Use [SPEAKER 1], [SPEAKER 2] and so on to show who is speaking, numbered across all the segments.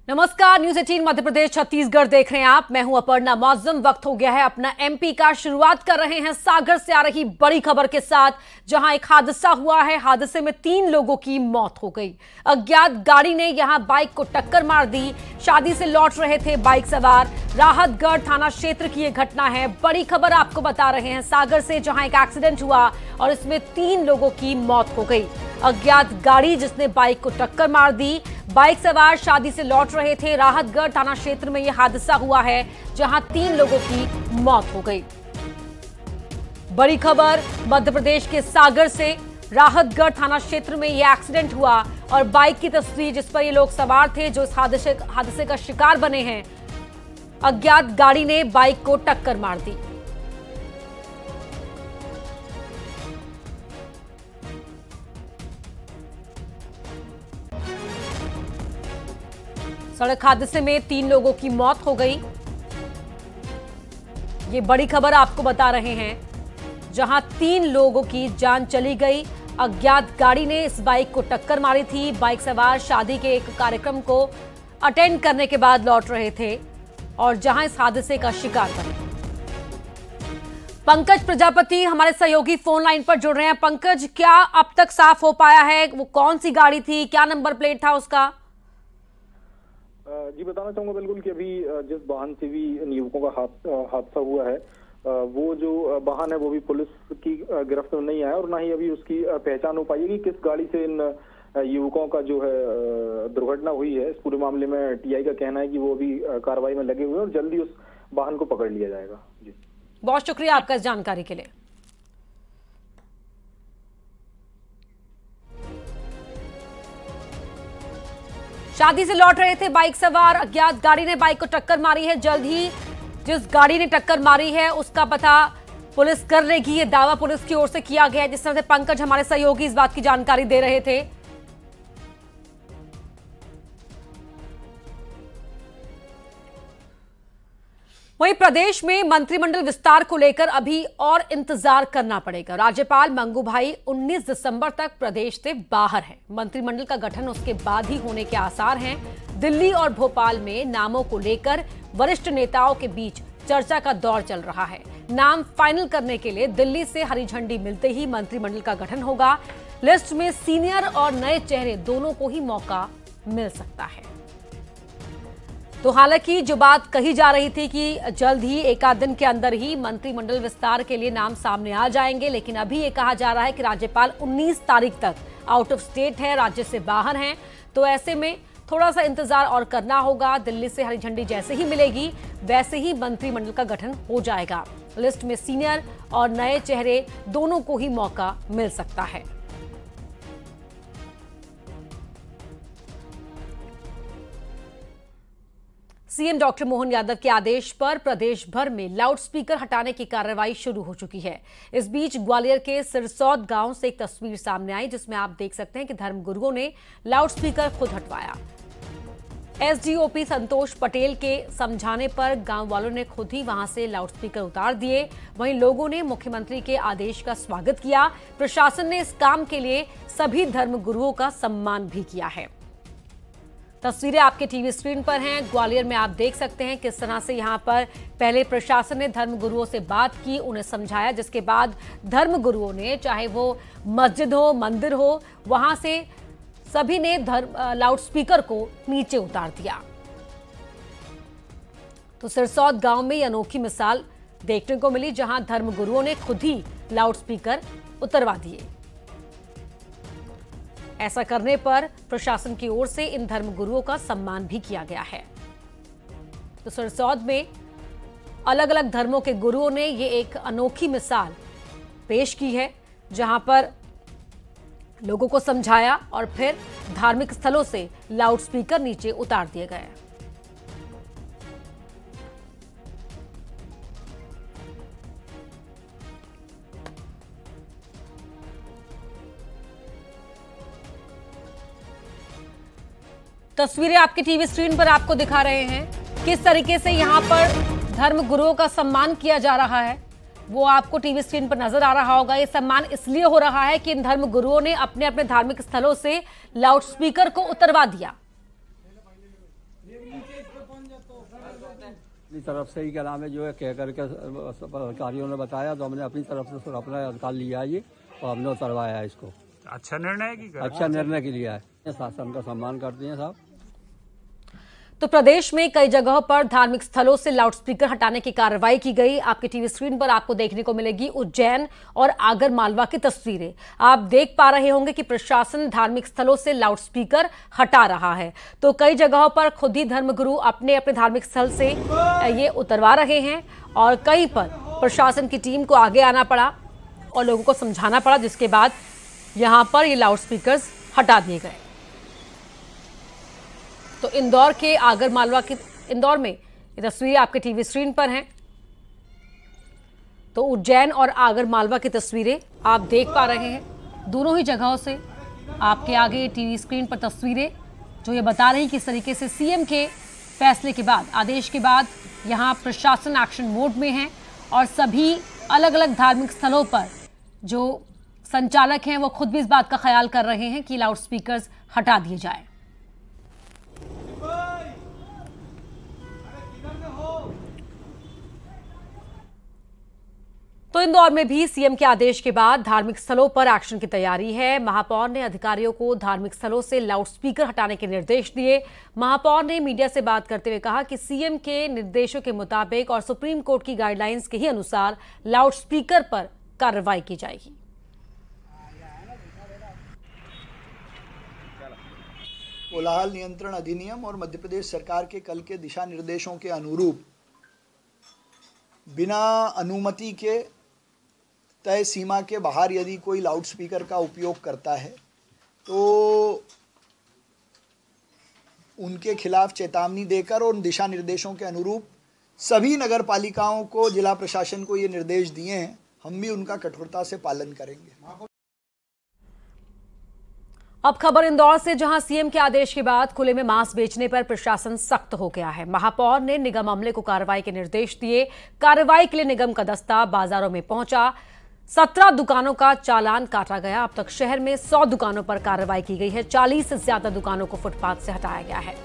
[SPEAKER 1] नमस्कार, न्यूज 18 मध्य प्रदेश छत्तीसगढ़ देख रहे हैं आप। मैं हूं अपर्णा मौजम। वक्त हो गया है अपना एमपी का। शुरुआत कर रहे हैं सागर से आ रही बड़ी खबर के साथ, जहां एक हादसा हुआ है। हादसे में 3 लोगों की मौत हो गई। अज्ञात गाड़ी ने यहां बाइक को टक्कर मार दी। शादी से लौट रहे थे बाइक सवार। राहतगढ़ थाना क्षेत्र की यह घटना है। बड़ी खबर आपको बता रहे हैं सागर से, जहां एक एक्सीडेंट हुआ और इसमें 3 लोगों की मौत हो गई। अज्ञात गाड़ी जिसने बाइक को टक्कर मार दी। बाइक सवार शादी से लौट रहे थे। राहतगढ़ थाना क्षेत्र में यह हादसा हुआ है, जहां 3 लोगों की मौत हो गई। बड़ी खबर मध्य प्रदेश के सागर से। राहतगढ़ थाना क्षेत्र में यह एक्सीडेंट हुआ और बाइक की तस्वीर जिस पर ये लोग सवार थे, जो इस हादसे का शिकार बने हैं। अज्ञात गाड़ी ने बाइक को टक्कर मार दी। सड़क हादसे में 3 लोगों की मौत हो गई। ये बड़ी खबर आपको बता रहे हैं, जहां 3 लोगों की जान चली गई। अज्ञात गाड़ी ने इस बाइक को टक्कर मारी थी। बाइक सवार शादी के एक कार्यक्रम को अटेंड करने के बाद लौट रहे थे और जहां इस हादसे का शिकार बने। पंकज प्रजापति हमारे सहयोगी फोन लाइन पर जुड़ रहे हैं। पंकज, क्या अब तक साफ हो पाया है वो कौन सी गाड़ी थी, क्या नंबर प्लेट था उसका?
[SPEAKER 2] जी बताना चाहूंगा बिल्कुल कि अभी जिस वाहन से भी इन युवकों का हादसा हुआ है, वो जो वाहन है वो भी पुलिस की गिरफ्त में नहीं आया और ना ही अभी उसकी पहचान हो पाई है कि किस गाड़ी से इन युवकों का जो है दुर्घटना हुई है। इस पूरे मामले में टीआई का कहना है कि वो अभी कार्रवाई में लगे हुए हैं और जल्दी उस वाहन को पकड़ लिया जाएगा। जी,
[SPEAKER 1] बहुत शुक्रिया आपका इस जानकारी के लिए। शादी से लौट रहे थे बाइक सवार। अज्ञात गाड़ी ने बाइक को टक्कर मारी है। जल्द ही जिस गाड़ी ने टक्कर मारी है उसका पता पुलिस कर लेगी, ये दावा पुलिस की ओर से किया गया है। जिस तरह से पंकज हमारे सहयोगी इस बात की जानकारी दे रहे थे। वहीं प्रदेश में मंत्रिमंडल विस्तार को लेकर अभी और इंतजार करना पड़ेगा। राज्यपाल मंगू भाई 19 दिसंबर तक प्रदेश से बाहर हैं। मंत्रिमंडल का गठन उसके बाद ही होने के आसार हैं। दिल्ली और भोपाल में नामों को लेकर वरिष्ठ नेताओं के बीच चर्चा का दौर चल रहा है। नाम फाइनल करने के लिए दिल्ली से हरी झंडी मिलते ही मंत्रिमंडल का गठन होगा। लिस्ट में सीनियर और नए चेहरे दोनों को ही मौका मिल सकता है। तो हालांकि जो बात कही जा रही थी कि जल्द ही एक आध दिन के अंदर ही मंत्रिमंडल विस्तार के लिए नाम सामने आ जाएंगे, लेकिन अभी ये कहा जा रहा है कि राज्यपाल 19 तारीख तक आउट ऑफ स्टेट है, राज्य से बाहर हैं। तो ऐसे में थोड़ा सा इंतजार और करना होगा। दिल्ली से हरी झंडी जैसे ही मिलेगी वैसे ही मंत्रिमंडल का गठन हो जाएगा। लिस्ट में सीनियर और नए चेहरे दोनों को ही मौका मिल सकता है। सीएम डॉक्टर मोहन यादव के आदेश पर प्रदेश भर में लाउडस्पीकर हटाने की कार्रवाई शुरू हो चुकी है। इस बीच ग्वालियर के सिरसौद गांव से एक तस्वीर सामने आई, जिसमें आप देख सकते हैं कि धर्मगुरुओं ने लाउडस्पीकर खुद हटवाया। एसडीओपी संतोष पटेल के समझाने पर गांव वालों ने खुद ही वहां से लाउडस्पीकर उतार दिए। वहीं लोगों ने मुख्यमंत्री के आदेश का स्वागत किया। प्रशासन ने इस काम के लिए सभी धर्मगुरुओं का सम्मान भी किया है। तस्वीरें आपके टीवी स्क्रीन पर हैं। ग्वालियर में आप देख सकते हैं किस तरह से यहां पर पहले प्रशासन ने धर्मगुरुओं से बात की, उन्हें समझाया, जिसके बाद धर्मगुरुओं ने, चाहे वो मस्जिद हो मंदिर हो, वहां से सभी ने लाउडस्पीकर को नीचे उतार दिया। तो सिरसौद गांव में ये अनोखी मिसाल देखने को मिली, जहां धर्मगुरुओं ने खुद ही लाउडस्पीकर उतरवा दिए। ऐसा करने पर प्रशासन की ओर से इन धर्मगुरुओं का सम्मान भी किया गया है। तो सिरसौद में अलग अलग धर्मों के गुरुओं ने ये एक अनोखी मिसाल पेश की है, जहां पर लोगों को समझाया और फिर धार्मिक स्थलों से लाउडस्पीकर नीचे उतार दिए गए। तस्वीरें आपके टीवी स्क्रीन पर आपको दिखा रहे हैं किस तरीके से यहां पर धर्म गुरुओं का सम्मान किया जा रहा है। वो आपको टीवी स्क्रीन पर नजर आ रहा होगा। ये सम्मान इसलिए हो रहा है कि इन धर्म गुरुओं ने अपने अपने धार्मिक स्थलों से लाउडस्पीकर को उतरवा दिया।
[SPEAKER 3] अपनी तरफ से ही क्या नाम है जो है कह करके अधिकारियों ने बताया तो हमने अपनी तरफ से अपना अधिकार लिया ये और हमने उतरवाया है इसको।
[SPEAKER 4] अच्छा निर्णय की
[SPEAKER 3] अच्छा निर्णय के लिया है, शासन का सम्मान करते हैं साहब।
[SPEAKER 1] तो प्रदेश में कई जगहों पर धार्मिक स्थलों से लाउडस्पीकर हटाने की कार्रवाई की गई। आपके टीवी स्क्रीन पर आपको देखने को मिलेगी उज्जैन और आगर मालवा की तस्वीरें। आप देख पा रहे होंगे कि प्रशासन धार्मिक स्थलों से लाउडस्पीकर हटा रहा है। तो कई जगहों पर खुद ही धर्मगुरु अपने अपने धार्मिक स्थल से ये उतरवा रहे हैं और कहीं पर प्रशासन की टीम को आगे आना पड़ा और लोगों को समझाना पड़ा, जिसके बाद यहां पर ये लाउडस्पीकर हटा दिए गए। तो इंदौर के आगर मालवा की इंदौर में ये तस्वीरें आपके टीवी स्क्रीन पर हैं। तो उज्जैन और आगर मालवा की तस्वीरें आप देख पा रहे हैं। दोनों ही जगहों से आपके आगे टीवी स्क्रीन पर तस्वीरें जो ये बता रही हैं किस तरीके से सीएम के फैसले के बाद, आदेश के बाद यहां प्रशासन एक्शन मोड में है और सभी अलग अलग धार्मिक स्थलों पर जो संचालक हैं वो खुद भी इस बात का ख्याल कर रहे हैं कि लाउडस्पीकर्स हटा दिए जाए। तो इंदौर में भी सीएम के आदेश के बाद धार्मिक स्थलों पर एक्शन की तैयारी है। महापौर ने अधिकारियों को धार्मिक स्थलों से लाउडस्पीकर हटाने के निर्देश दिए। महापौर ने मीडिया से बात करते हुए कहा कि सीएम के निर्देशों के मुताबिक और सुप्रीम कोर्ट की गाइडलाइंस के ही अनुसार लाउडस्पीकर पर कार्रवाई की जाएगी।
[SPEAKER 5] कोलाहल नियंत्रण अधिनियम और मध्य प्रदेश सरकार के कल के दिशा निर्देशों के अनुरूप बिना अनुमति के तय सीमा के बाहर यदि कोई लाउडस्पीकर का उपयोग करता है तो उनके खिलाफ चेतावनी देकर और उन दिशा निर्देशों के अनुरूप सभी नगर पालिकाओं को, जिला प्रशासन को ये निर्देश दिए हैं, हम भी उनका कठोरता से पालन करेंगे।
[SPEAKER 1] अब खबर इंदौर से, जहां सीएम के आदेश के बाद खुले में मांस बेचने पर प्रशासन सख्त हो गया है। महापौर ने निगम अमले को कार्रवाई के निर्देश दिए। कार्रवाई के लिए निगम का दस्ता बाजारों में पहुंचा। 17 दुकानों का चालान काटा गया। अब तक शहर में 100 दुकानों पर कार्रवाई की गई है। 40 से ज्यादा दुकानों को फुटपाथ से हटाया गया है।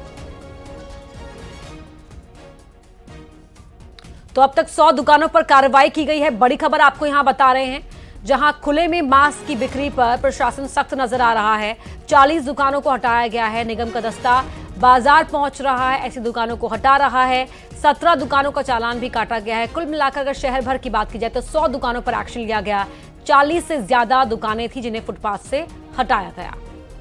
[SPEAKER 1] तो अब तक 100 दुकानों पर कार्रवाई की गई है। बड़ी खबर आपको यहां बता रहे हैं, जहां खुले में मांस की बिक्री पर प्रशासन सख्त नजर आ रहा है। 40 दुकानों को हटाया गया है। निगम का दस्ता बाजार पहुंच रहा है, ऐसी दुकानों को हटा रहा है। 17 दुकानों का चालान भी काटा गया है। कुल मिलाकर अगर शहर भर की बात की जाए तो 100 दुकानों पर एक्शन लिया गया। 40 से ज्यादा दुकानें थी जिन्हें फुटपाथ से हटाया गया।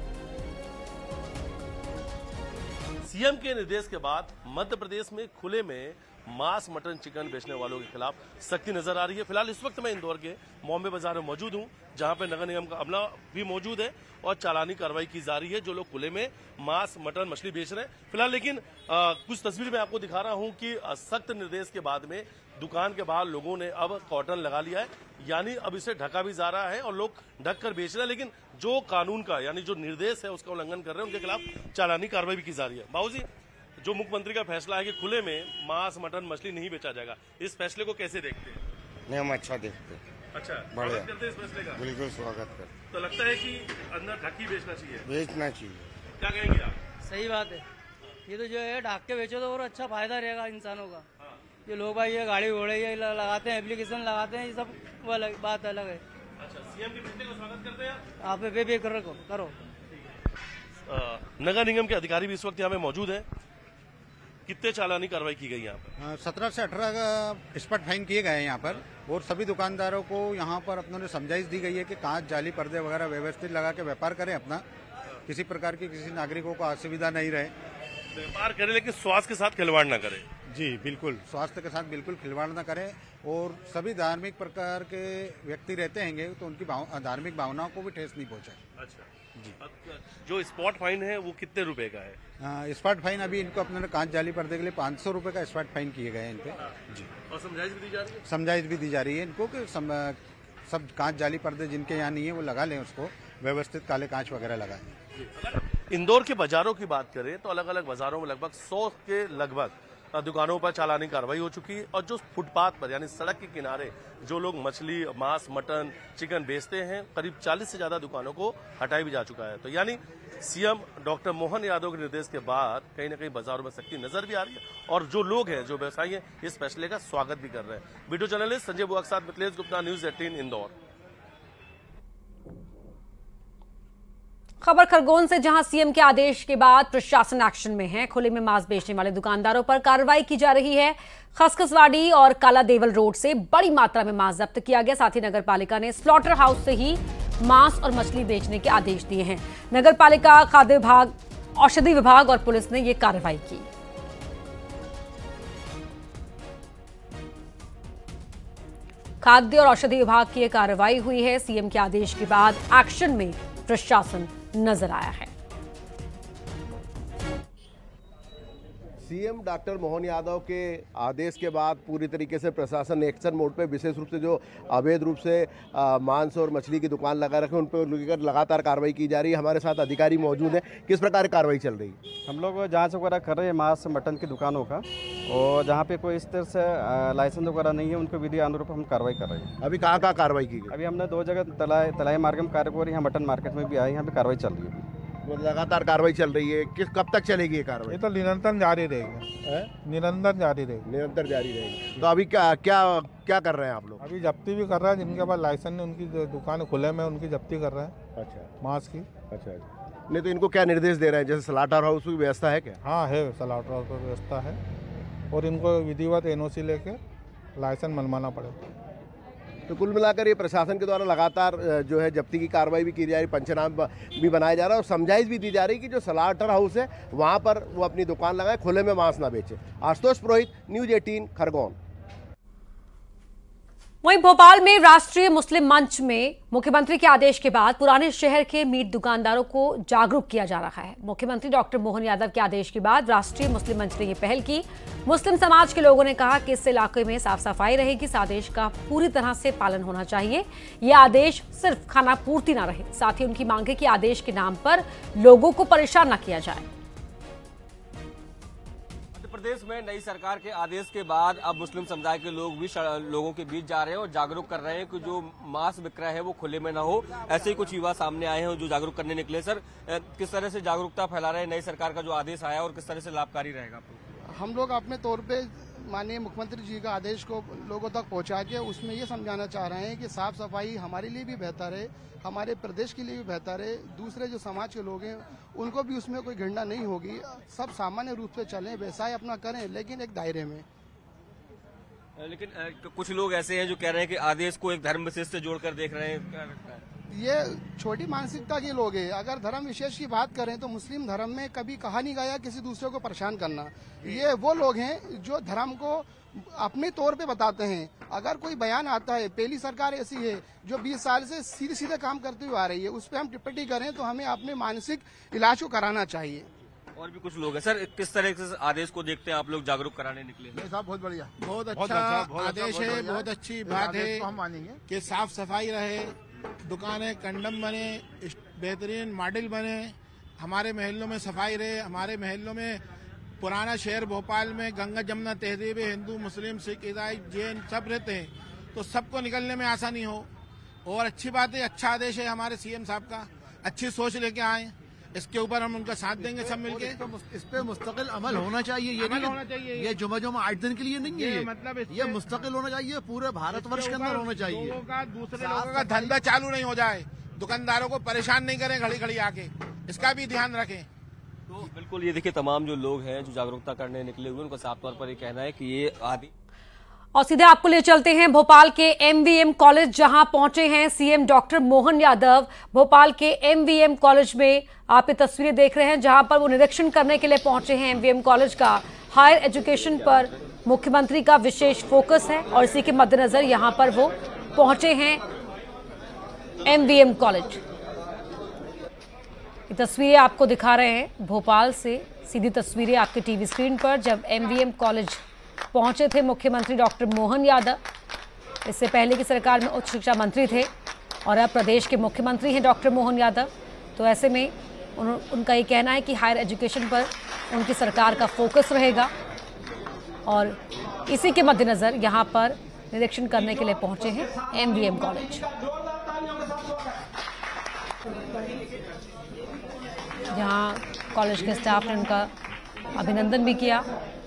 [SPEAKER 6] सीएम के निर्देश के बाद मध्य प्रदेश में खुले में मांस, मटन, चिकन बेचने वालों के खिलाफ सख्ती नजर आ रही है। फिलहाल इस वक्त मैं इंदौर के बॉम्बे बाजार में मौजूद हूं, जहां पे नगर निगम का अमला भी मौजूद है और चालानी कार्रवाई की जा रही है जो लोग खुले में मांस, मटन, मछली बेच रहे हैं। फिलहाल लेकिन कुछ तस्वीर मैं आपको दिखा रहा हूं कि सख्त निर्देश के बाद में दुकान के बाहर लोगों ने अब कॉटन लगा लिया है, यानी अब इसे ढका भी जा रहा है और लोग ढक कर बेच रहे हैं। लेकिन जो कानून का यानी जो निर्देश है उसका उल्लंघन कर रहे हैं उनके खिलाफ चालानी कार्रवाई भी की जा रही है। बाबूजी, जो मुख्यमंत्री का फैसला है कि खुले में मांस, मटन, मछली नहीं बेचा जाएगा, इस फैसले को कैसे देखते हैं?
[SPEAKER 7] नहीं, हम अच्छा देखते हैं।
[SPEAKER 6] अच्छा, स्वागत करते हैं इस फैसले का?
[SPEAKER 7] बिल्कुल स्वागत करते।
[SPEAKER 6] तो लगता है कि अंदर ढकी बेचना चाहिए?
[SPEAKER 7] बेचना चाहिए।
[SPEAKER 6] क्या कहेंगे आप?
[SPEAKER 8] सही बात है, ये तो जो है ढक के बेचो तो और अच्छा फायदा रहेगा इंसानों का। ये लोग भाई ये गाड़ी घोड़े ये लगाते हैं, एप्लीकेशन लगाते हैं, ये सब वो बात अलग है।
[SPEAKER 6] अच्छा, सीएम के फैसले का स्वागत करते हैं
[SPEAKER 8] आप? बेफिक्र करो।
[SPEAKER 6] नगर निगम के अधिकारी भी इस वक्त यहाँ पे मौजूद है। कितने चालानी कार्रवाई की गई यहाँ पर?
[SPEAKER 9] 17 से 18 स्पॉट फाइन किए गए हैं यहाँ पर और सभी दुकानदारों को यहाँ पर अपनों ने समझाइश दी गई है कि कांच, जाली, पर्दे वगैरह व्यवस्थित लगा के व्यापार करें अपना, किसी प्रकार की किसी नागरिकों को असुविधा नहीं रहे।
[SPEAKER 6] व्यापार करें लेकिन स्वास्थ्य के साथ खिलवाड़ न करें।
[SPEAKER 9] जी बिल्कुल, स्वास्थ्य के साथ बिल्कुल खिलवाड़ न करें और सभी धार्मिक प्रकार के व्यक्ति रहते हैंगे तो उनकी धार्मिक भावनाओं को भी ठेस नहीं पहुंचे।
[SPEAKER 6] अच्छा जी। जो स्पॉट फाइन है वो कितने रुपए का है?
[SPEAKER 9] स्पॉट फाइन अभी इनको अपने कांच, जाली, पर्दे के लिए 500 रुपए का स्पॉट फाइन किए गए हैं इनपे। जी।
[SPEAKER 6] और समझाइश भी दी जा रही है?
[SPEAKER 9] समझाइश भी दी जा रही है इनको कि सब कांच, जाली, पर्दे जिनके यहाँ नहीं है वो लगा लें, उसको व्यवस्थित काले कांच वगैरह लगाएं।
[SPEAKER 6] इंदौर के बाजारों की बात करें तो अलग अलग बाजारों में लगभग 100 के लगभग दुकानों पर चालानी कार्रवाई हो चुकी है और जो फुटपाथ पर यानी सड़क के किनारे जो लोग मछली, मांस, मटन, चिकन बेचते हैं, करीब 40 से ज्यादा दुकानों को हटाया भी जा चुका है। तो यानी सीएम डॉक्टर मोहन यादव के निर्देश के बाद कहीं ना कहीं बाजारों में सख्ती नजर भी आ रही है और जो लोग हैं, जो व्यवसायी हैं, इस फैसले का स्वागत भी कर रहे हैं। वीडियो जर्नलिस्ट संजय बुआ के साथ मिथिलेश गुप्ता, न्यूज 18 इंदौर।
[SPEAKER 1] खबर खरगोन से, जहां सीएम के आदेश के बाद प्रशासन एक्शन में है। खुले में मांस बेचने वाले दुकानदारों पर कार्रवाई की जा रही है। खसखसवाड़ी और काला देवल रोड से बड़ी मात्रा में मांस जब्त किया गया। साथ ही नगर पालिका ने स्लॉटर हाउस से ही मांस और मछली बेचने के आदेश दिए हैं। नगर पालिका, खाद्य विभाग, औषधि विभाग और पुलिस ने यह कार्रवाई की। खाद्य और औषधि विभाग की यह कार्रवाई हुई है। सीएम के आदेश के बाद एक्शन में प्रशासन नजर आया है।
[SPEAKER 4] सीएम डॉक्टर मोहन यादव के आदेश के बाद पूरी तरीके से प्रशासन एक्शन मोड पे, विशेष रूप से जो अवैध रूप से मांस और मछली की दुकान लगा रखे उन पर लेकर लगातार कार्रवाई की जा रही है। हमारे साथ अधिकारी मौजूद हैं। किस प्रकार की कार्रवाई चल रही है?
[SPEAKER 10] हम लोग जांच वगैरह कर रहे हैं मांस मटन की दुकानों का, और जहाँ पे कोई इस तरह से लाइसेंस वगैरह नहीं है उनको विधि अनुरूप हम कार्रवाई कर रहे हैं।
[SPEAKER 4] अभी कहाँ कार्रवाई की गई?
[SPEAKER 10] अभी हमने 2 जगह तलाई मार्केट में कार्य हो रही है, मटन मार्केट में भी आई, यहाँ पे कार्रवाई चल रही है।
[SPEAKER 4] लगातार कार्रवाई चल रही है। कब तक चलेगी ये कार्रवाई?
[SPEAKER 11] ये तो निरंतर जारी रहेगी, निरंतर जारी रहेगी।
[SPEAKER 4] तो अभी क्या कर रहे हैं आप लोग?
[SPEAKER 11] अभी जब्ती भी कर रहे हैं, जिनके पास लाइसेंस नहीं उनकी दुकान खुले में उनकी जब्ती कर रहे हैं।
[SPEAKER 4] अच्छा,
[SPEAKER 11] मांस की।
[SPEAKER 4] अच्छा, नहीं तो इनको क्या निर्देश दे रहे हैं? जैसे स्लॉटर हाउस की व्यवस्था है क्या?
[SPEAKER 11] हाँ है, स्लॉटर हाउस की व्यवस्था है और इनको विधिवत NOC लेके लाइसेंस मनवाना पड़ेगा।
[SPEAKER 4] तो कुल मिलाकर ये प्रशासन के द्वारा लगातार जो है जब्ती की कार्रवाई भी की जा रही, पंचनामा भी बनाया जा रहा है और समझाइश भी दी जा रही कि जो स्लॉटर हाउस है वहाँ पर वो अपनी दुकान लगाए, खुले में मांस ना बेचे। आशुतोष पुरोहित, न्यूज 18 खरगोन।
[SPEAKER 1] वहीं भोपाल में राष्ट्रीय मुस्लिम मंच में मुख्यमंत्री के आदेश के बाद पुराने शहर के मीट दुकानदारों को जागरूक किया जा रहा है। मुख्यमंत्री डॉक्टर मोहन यादव के आदेश के बाद राष्ट्रीय मुस्लिम मंच ने यह पहल की। मुस्लिम समाज के लोगों ने कहा कि इस इलाके में साफ सफाई रहेगी। इस आदेश का पूरी तरह से पालन होना चाहिए। यह आदेश सिर्फ खाना पूर्ति न रहे। साथ ही उनकी मांग है कि आदेश के नाम पर लोगों को परेशान न किया जाए।
[SPEAKER 12] प्रदेश में नई सरकार के आदेश के बाद अब मुस्लिम समुदाय के लोग भी लोगों के बीच जा रहे हैं और जागरूक कर रहे हैं कि जो मांस विक्रय है वो खुले में ना हो। ऐसे ही कुछ युवा सामने आए हैं जो जागरूक करने निकले। सर, किस तरह से जागरूकता फैला रहे हैं नई सरकार का जो आदेश आया और किस तरह से लाभकारी रहेगा?
[SPEAKER 13] हम लोग अपने तौर पे माननीय मुख्यमंत्री जी का आदेश को लोगों तक पहुंचा के उसमें ये समझाना चाह रहे हैं कि साफ सफाई हमारे लिए भी बेहतर है, हमारे प्रदेश के लिए भी बेहतर है, दूसरे जो समाज के लोग हैं उनको भी उसमें कोई घृणा नहीं होगी। सब सामान्य रूप से चलें, व्यवसाय अपना करें, लेकिन एक दायरे में।
[SPEAKER 12] लेकिन कुछ लोग ऐसे हैं जो कह रहे हैं कि आदेश को एक धर्म विशेष से जोड़कर देख रहे हैं।
[SPEAKER 13] ये छोटी मानसिकता के लोग हैं। अगर धर्म विशेष की बात करें तो मुस्लिम धर्म में कभी कहा नहीं गया किसी दूसरे को परेशान करना। ये वो लोग हैं जो धर्म को अपने तौर पे बताते हैं। अगर कोई बयान आता है, पहली सरकार ऐसी है जो 20 साल से सीधे सीधे काम करती हुई आ रही है, उस पर हम टिप्पणी करें तो हमें अपने मानसिक इलाज को कराना चाहिए।
[SPEAKER 12] और भी कुछ लोग हैं। सर, किस तरह से आदेश को देखते हैं आप लोग जागरूक कराने निकले?
[SPEAKER 13] साहब बहुत बढ़िया,
[SPEAKER 14] बहुत अच्छा आदेश है। बहुत अच्छी बात है
[SPEAKER 13] हम मानेंगे
[SPEAKER 14] कि साफ सफाई रहे, दुकानें कंडम बने, बेहतरीन मॉडल बने, हमारे महलों में सफाई रहे। हमारे महलों में पुराना शहर भोपाल में गंगा जमुना तहजीब हिंदू मुस्लिम सिख ईसाई जैन सब रहते हैं, तो सबको निकलने में आसानी हो। और अच्छी बात है, अच्छा आदेश है हमारे सीएम साहब का, अच्छी सोच लेके आए। इसके ऊपर हम उनका साथ देंगे सब मिलके।
[SPEAKER 15] इस पे मुस्तकिल अमल होना चाहिए। ये नहीं
[SPEAKER 14] होना चाहिए,
[SPEAKER 15] ये जुमा 8 दिन के लिए नहीं है।
[SPEAKER 14] मतलब
[SPEAKER 15] ये मुस्तकिल होना चाहिए, पूरे भारतवर्ष के अंदर होना चाहिए।
[SPEAKER 14] लोगों का, दूसरे लोगों का धंधा चालू नहीं हो जाए, दुकानदारों को परेशान नहीं करें घड़ी घड़ी आके, इसका भी ध्यान रखें।
[SPEAKER 12] तो बिल्कुल ये देखिए, तमाम जो लोग हैं जो जागरूकता करने निकले हुए उनका साफ तौर पर ये कहना है कि ये आदि।
[SPEAKER 1] और सीधे आपको ले चलते हैं भोपाल के MVM कॉलेज, जहां पहुंचे हैं सीएम डॉक्टर मोहन यादव। भोपाल के MVM कॉलेज में आप ये तस्वीरें देख रहे हैं, जहां पर वो निरीक्षण करने के लिए पहुंचे हैं। MVM कॉलेज का हायर एजुकेशन पर मुख्यमंत्री का विशेष फोकस है और इसी के मद्देनजर यहां पर वो पहुंचे हैं MVM कॉलेज। ये तस्वीरें आपको दिखा रहे हैं भोपाल से, सीधी तस्वीरें आपके टीवी स्क्रीन पर, जब MVM कॉलेज पहुंचे थे मुख्यमंत्री डॉक्टर मोहन यादव। इससे पहले की सरकार में उच्च शिक्षा मंत्री थे और अब प्रदेश के मुख्यमंत्री हैं डॉक्टर मोहन यादव। तो ऐसे में उनका ये कहना है कि हायर एजुकेशन पर उनकी सरकार का फोकस रहेगा। और इसी के मद्देनजर यहाँ पर निरीक्षण करने के लिए पहुंचे हैं MVM कॉलेज, जहां कॉलेज के स्टाफ ने उनका अभिनंदन भी किया।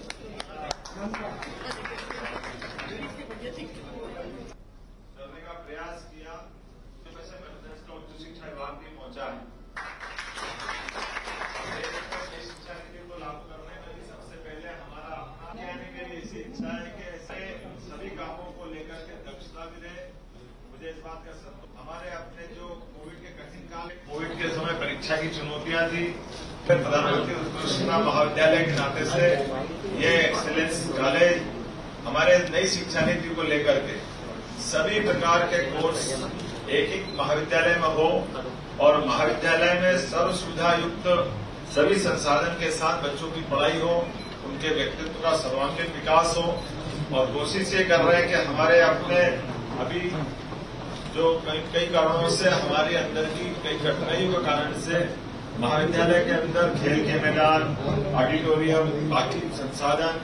[SPEAKER 16] हमारे अपने जो कोविड के कठिन काल, कोविड के समय परीक्षा की चुनौतियां थी, प्रधानमंत्री उत्कृष्टता महाविद्यालय के नाते से ये एक्सीलेंस कॉलेज हमारे नई शिक्षा नीति को लेकर के सभी प्रकार के कोर्स एक ही महाविद्यालय में हो और महाविद्यालय में सर्व सुविधा युक्त सभी संसाधन के साथ बच्चों की पढ़ाई हो, उनके व्यक्तित्व का सर्वांगीण विकास हो। और कोशिश ये कर रहे हैं कि हमारे अपने अभी जो कई कारणों से हमारे अंदर की कई कठिनाइयों के कारण से महाविद्यालय के अंदर खेल के मैदान, ऑडिटोरियम, बाकी संसाधन।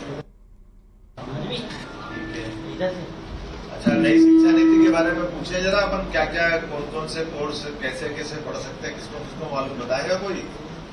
[SPEAKER 16] अच्छा, नई शिक्षा नीति के बारे में पूछे जरा, अपन क्या क्या कौन कौन से कोर्स कैसे कैसे पढ़ सकते हैं, किसको किसको मालूम बताएगा कोई?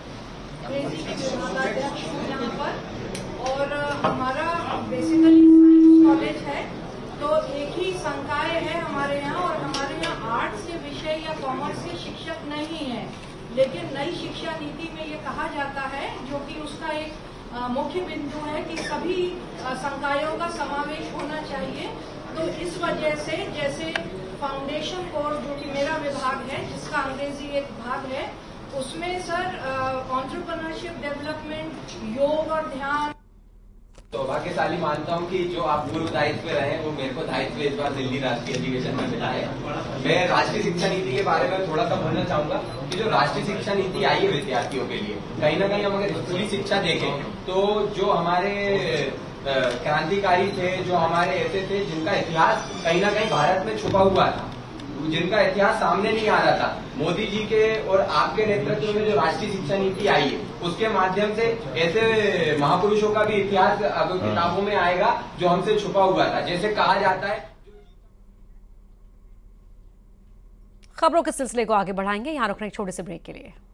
[SPEAKER 17] यहाँ पर और हमारा बेसिकली साइंस कॉलेज है, तो एक ही संकाय है हमारे यहाँ, और हमारे यहाँ आर्ट्स के विषय या कॉमर्स के शिक्षक नहीं है। लेकिन नई शिक्षा नीति में ये कहा जाता है, जो कि उसका एक मुख्य बिंदु है कि सभी संकायों का समावेश होना चाहिए। तो इस वजह से जैसे फाउंडेशन कोर्स, जो कि मेरा विभाग है, जिसका अंग्रेजी एक भाग है, उसमें सर एंटरप्रेन्योरशिप डेवलपमेंट, योग और ध्यान।
[SPEAKER 18] तो भाग्यशाली मानता हूँ कि जो आप पूर्व दायित्व में रहे, वो मेरे को दायित्व इस बार दिल्ली राष्ट्रीय अधिवेशन में मिला है। मैं राष्ट्रीय शिक्षा नीति के बारे में थोड़ा सा बोलना चाहूंगा कि जो राष्ट्रीय शिक्षा नीति आई है विद्यार्थियों के लिए, कहीं ना कहीं हम अगर स्कूली शिक्षा देखें तो जो हमारे क्रांतिकारी थे, जो हमारे ऐसे थे जिनका इतिहास कहीं ना कहीं भारत में छुपा हुआ था, जिनका इतिहास सामने नहीं आ रहा था, मोदी जी के और आपके नेतृत्व में जो राष्ट्रीय शिक्षा नीति आई है, उसके माध्यम से ऐसे महापुरुषों का भी इतिहास अब किताबों में आएगा जो हमसे छुपा हुआ था। जैसे कहा जाता है।
[SPEAKER 1] खबरों के सिलसिले को आगे बढ़ाएंगे, यहाँ रुकने एक छोटे से ब्रेक के लिए।